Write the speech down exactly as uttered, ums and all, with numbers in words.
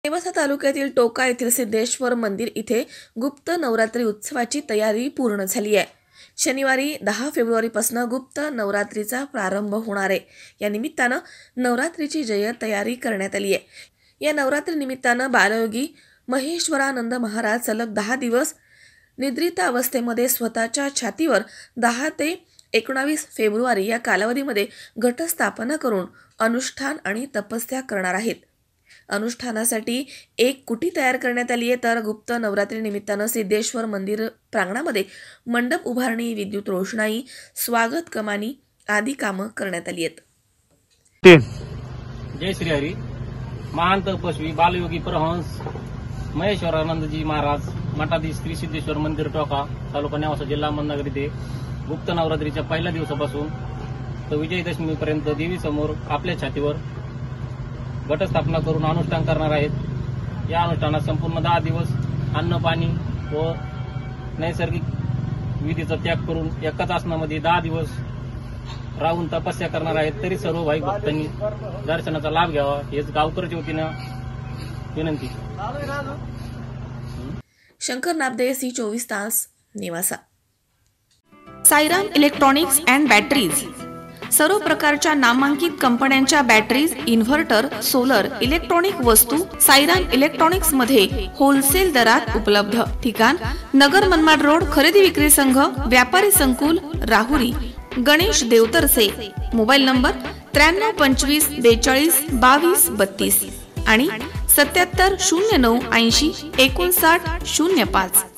नेवासा तालुक्यातील टोका येथील सिद्धेश्वर मंदिर इथे गुप्त नवरात्री उत्सवाची तयारी पूर्ण झाली आहे। शनिवारी दहा फेब्रुवारी पासून गुप्त नवरात्रीचा प्रारंभ होणार आहे। या निमित्तानं नवरात्रीची जय तयारी करण्यात आली आहे। या नवरात्री निमित्तानं बालयोगी महेश्वरानंद महाराज सलग दहा दिवस निद्रित अवस्थेमध्ये स्वतःच्या छातीवर दहा ते एकोणावीस फेब्रुवारी या कालावधीमध्ये घटस्थापना करून अनुष्ठान आणि तपस्या करणार आहेत। अनुष्ठानासाठी एक कुटी तयार करण्यात आली आहे, तर गुप्त नवरात्री निमित्तानं सिद्धेश्वर मंदिर प्रांगणामध्ये मंडप उभारणी, विद्युत रोषणाई, स्वागत कमानी आदी कामं करण्यात आली आहेत। जय श्री हरी। महान तपस्वी बालयोगी परमहंस महेश्वरानंदजी महाराज मठाधीश श्री सिद्धेश्वर मंदिर टोका तालुका नेवासा जिल्हा अहमदनगर येथे गुप्त नवरात्रीच्या पहिल्या दिवसापासून तर विजयदशमीपर्यंत देवी समोर आपल्या छातीवर घटस्थापना करून अनुष्ठान करणार आहेत। या अनुष्ठानात संपूर्ण दहा दिवस अन्न पाणी व नैसर्गिक विधीचा त्याग करून एकाच आसनामध्ये दहा दिवस राहून तपस्या करणार आहेत। तरी सर्व भाविक भक्तांनी दर्शनाचा लाभ घ्यावा हेच गावकऱ्याच्या वतीनं विनंती। शंकर नाबदे, सी चोवीस तास, Nevasa. Sairam electronics and batteries सर्व प्रकारच्या नामांकित कंपन्यांच्या बॅटरीज, इन्व्हर्टर, सोलर, इलेक्ट्रॉनिक वस्तू साईराम इलेक्ट्रॉनिक्स मध्ये होलसेल दरात उपलब्ध। ठिकाण नगर मनमाड रोड, खरेदी विक्री संघ, व्यापारी संकुल, राहुरी। गणेश देवतरसे। मोबाईल नंबर त्र्याण्णव पंचवीस बेचाळीस बावीस बत्तीस आणि सत्याहत्तर शून्य नऊ ऐंशी एकोणसाठ शून्य पाच।